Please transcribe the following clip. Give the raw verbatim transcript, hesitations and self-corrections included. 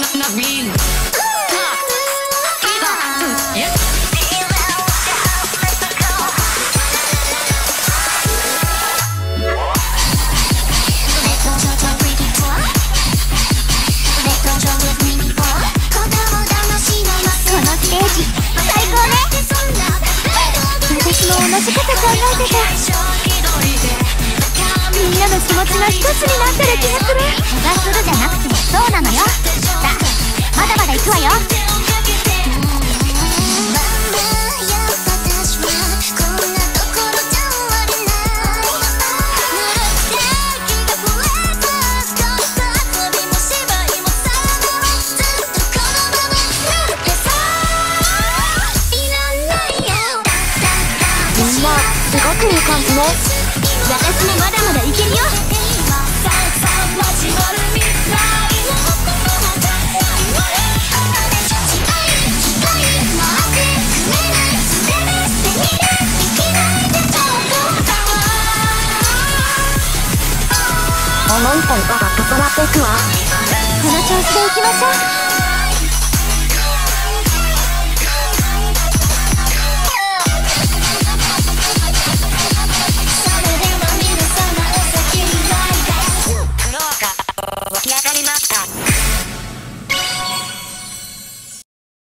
同じこと考えてた。みんなの気持ちが一つになってる気がする。気がするじゃなくてそうなのよ。さあまだまだ行くわよ。 すごくいい感じね。 私もまだまだいけるよ。 重いと糸が重なっていくわ。 この調子でいきましょう。